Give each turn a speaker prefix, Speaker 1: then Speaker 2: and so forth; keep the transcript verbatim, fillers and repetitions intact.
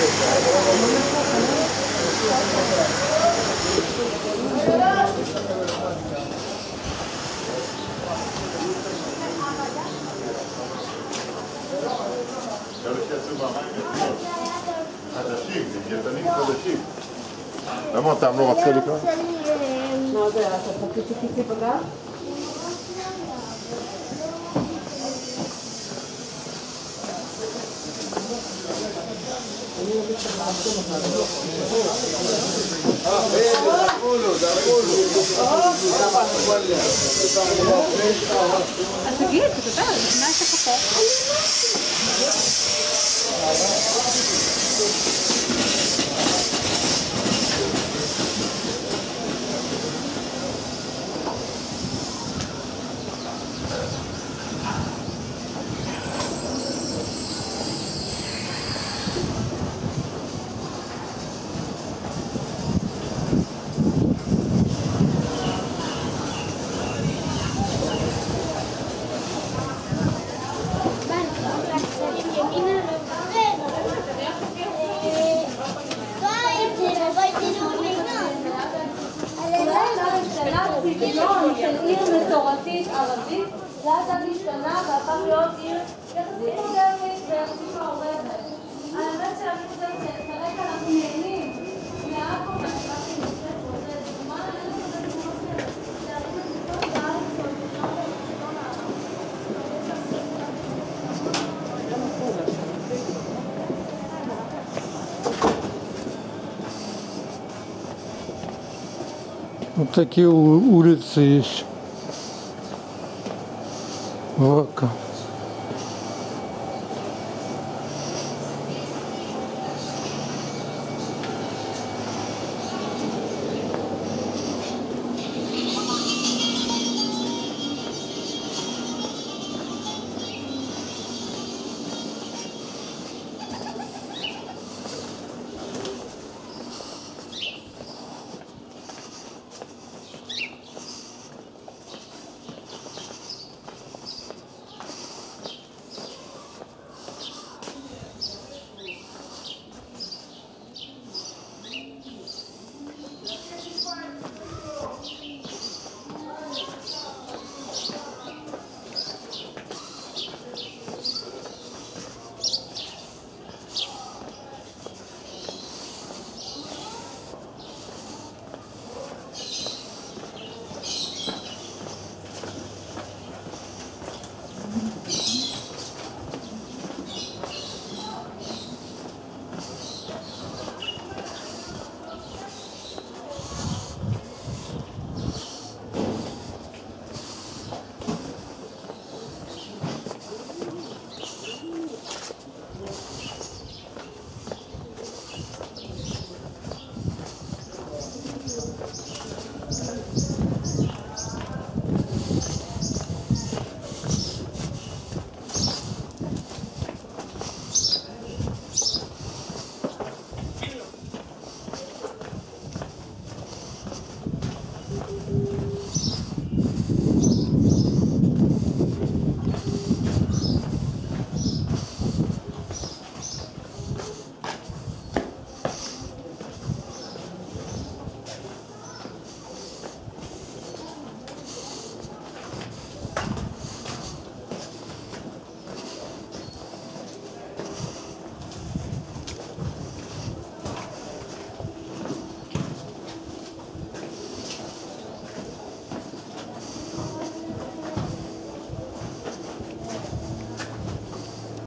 Speaker 1: חדשים, יתנים חדשים. למה אותם לא רצה לקרוא?
Speaker 2: מה זה, אתה חצי שקיצי בגב?
Speaker 3: אז תגיד, תדבר, לפני שכפות.
Speaker 4: סגנון של עיר מסורתית ערבית, לאט לאט השתנה והפך להיות עיר יחסית מודרנית ויחסית מעורבת. האמת שאני חושבת שכרגע אנחנו נהנים מהעכו והשבת שנמצאת ועושה דוגמה לזה שזה להרים את זה בארץ או לבנות את הסגנון
Speaker 5: Вот такие улицы есть в Ака.